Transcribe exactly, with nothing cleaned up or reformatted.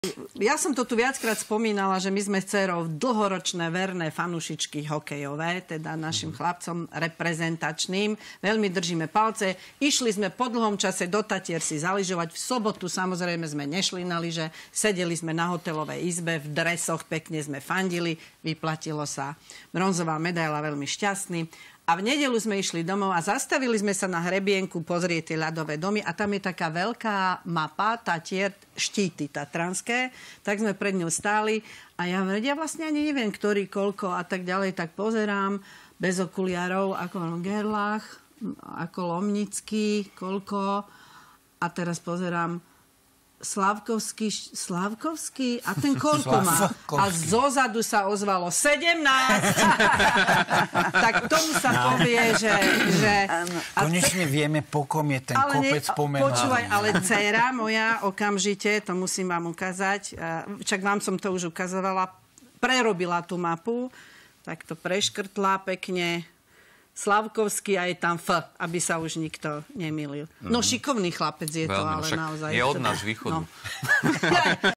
Ja som to tu viackrát spomínala, že my sme s dcerou dlhoročné verné fanúšičky hokejové, teda našim chlapcom reprezentačným. Veľmi držíme palce. Išli sme po dlhom čase do Tatier si zaližovať. V sobotu samozrejme sme nešli na lyže. Sedeli sme na hotelovej izbe, v dresoch pekne sme fandili. Vyplatilo sa. Bronzová medaila, veľmi šťastný. A v nedeľu sme išli domov a zastavili sme sa na hrebienku pozrieť tie ľadové domy a tam je taká veľká mapa, Tatier, štíty tatranské, tak sme pred ňou stáli a ja, ja vlastne ani neviem, ktorý, koľko a tak ďalej, tak pozerám bez okuliarov, ako Gerlach, ako Lomnický, koľko a teraz pozerám Slavkovský, Slavkovský a ten koľko má? A zozadu sa ozvalo sedemnásť. Tak tomu sa no. povie, že... že konečne te... vieme, po kom je ten ale kopec pomenovaný. Počúvaj, ale dcéra moja okamžite, to musím vám ukázať, čak vám som to už ukazovala, prerobila tú mapu, tak to preškrtla pekne, Slavkovský a je tam F, aby sa už nikto nemýlil. No šikovný chlapec je to, Veľmi, ale naozaj... Je od nás východu. No.